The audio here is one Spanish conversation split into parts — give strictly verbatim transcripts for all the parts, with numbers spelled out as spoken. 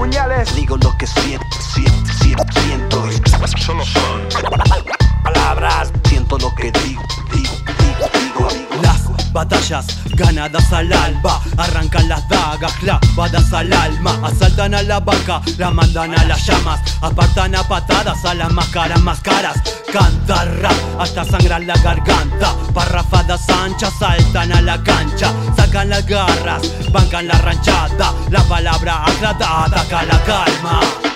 puñales. Digo lo que siento, siento, siento, siento. Solo son palabras. Siento lo que digo, digo, digo, digo, digo. Las batallas ganadas al alba, arrancan las dagas clavadas al alma, asaltan a la vaca, la mandan a las llamas, apartan a patadas a las máscaras más caras. Canta rap hasta sangrar la garganta, parrafadas anchas saltan a la cancha, sacan las garras, bancan la ranchada, la palabra aclarada ataca la calma.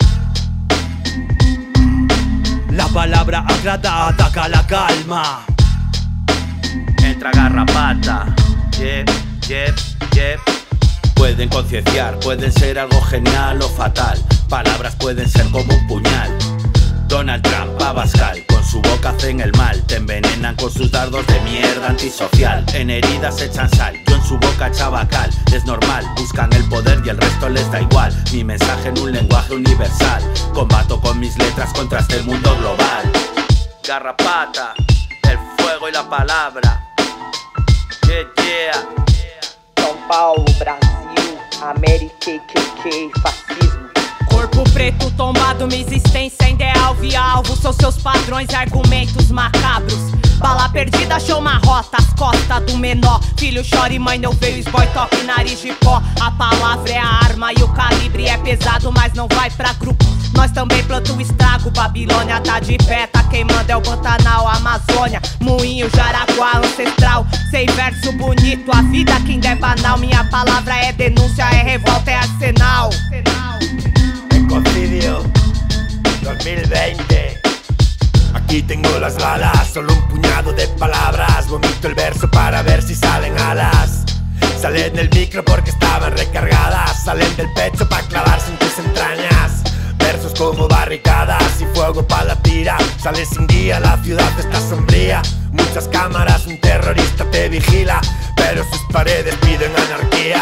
La palabra aclarada ataca la calma. Entra garrapata, yep, yep, yep. Pueden concienciar, pueden ser algo genial o fatal. Palabras pueden ser como un puñal. Donald Trump, Abascal, con su boca hacen el mal. Te envenenan con sus dardos de mierda antisocial. En heridas echan sal, yo en su boca echaba cal. Es normal, buscan el poder y el resto les da igual. Mi mensaje en un lenguaje universal. Combato con mis letras contra este mundo global. Garrapata, el fuego y la palabra. Yeah, yeah. São Paulo, Brasil, América, K K K, fascismo. Corpo preto tombado, minha existência ainda é alvo e alvo. São seus padrões e argumentos macabros. Bala perdida, show uma rota, as costas do menor. Filho chora e mãe não veio, esboy, toque, nariz de pó. A palavra é a arma e o calibre é pesado, mas não vai pra grupo. Nós também planta o estrago, Babilônia tá de pé, tá queimando é o Pantanal, Amazônia, Moinho, Jaraguá, ancestral. Sem verso bonito, a vida que ainda é banal. Minha palavra é denúncia, é revolta, é arsenal. Ecocidio dos mil veinte. Aquí tengo las balas, solo un puñado de palabras. Vomito el verso para ver si salen alas. Salen del micro porque estaban recargadas. Salen del pecho para clavarse en tus entrañas. Versos como barricadas y fuego para la tira. Sales sin guía, la ciudad está sombría. Muchas cámaras, un terrorista te vigila, pero sus paredes piden anarquía.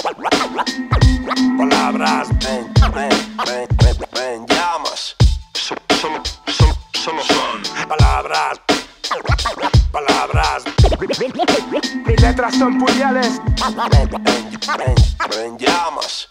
Palabras, ven, ven, ven, ven, ven, llamas. Solo, solo, solo, solo son palabras. Palabras. Mis letras son puñales. Ven, ven, ven, ven, llamas.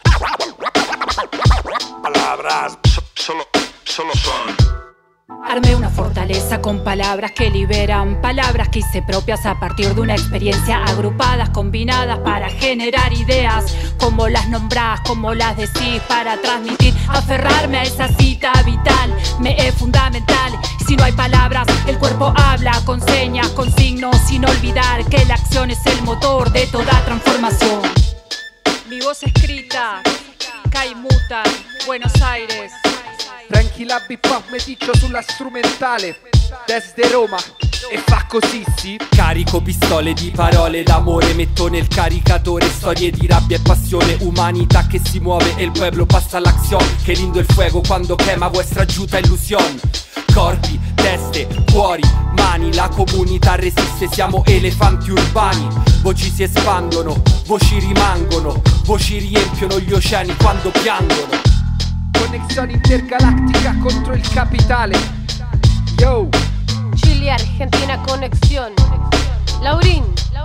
Palabras. So, solo, solo son. Armé una fortaleza con palabras que liberan, palabras que hice propias a partir de una experiencia, agrupadas, combinadas para generar ideas. Como las nombrás, como las decís, para transmitir, aferrarme a esa cita vital. Me es fundamental, si no hay palabras, el cuerpo habla con señas, con signos, sin olvidar que la acción es el motor de toda transformación. Mi voz escrita, Caimuta, Buenos Aires. Tranquilla bip-hop meticcio sulla strumentale desde Roma e fa così sì. Carico pistole di parole d'amore, metto nel caricatore storie di rabbia e passione, umanità che si muove e il pueblo passa all'acción. Che lindo il fuego quando quema vuestra giuta illusión. Corpi, teste, cuori, mani, la comunità resiste, siamo elefanti urbani. Voci si espandono, voci rimangono, voci riempiono gli oceani quando piangono. Conexión intergaláctica contro il capitale. Yo. Chile, Argentina, conexión. Laurín.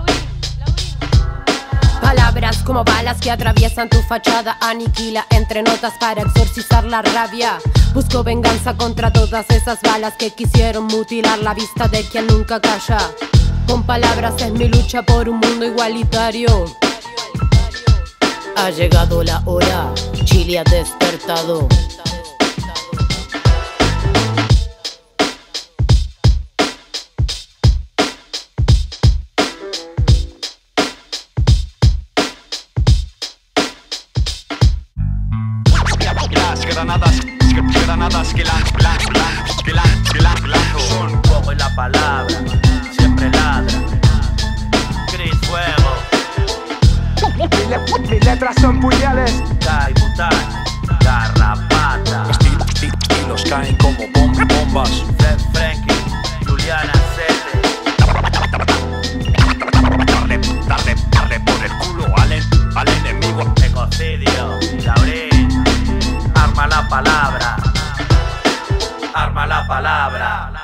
Palabras como balas que atraviesan tu fachada. Aniquila entre notas para exorcizar la rabia. Busco venganza contra todas esas balas que quisieron mutilar la vista de quien nunca calla. Con palabras es mi lucha por un mundo igualitario. Ha llegado la hora, Chile ha despertado. Las granadas, granadas que lan, lan, lan, que lan, que lan, que lan. Son fuego y la palabra, siempre ladra. Gris fuego. Mis letras son puñales. Caimuta, garrapata. Estilos caen como bom bombas. Fred Frankie, Juliana Sete. Darle, darle, darle por el culo al, en, al enemigo. Ecocidio, Laurín. Arma la palabra. Arma la palabra.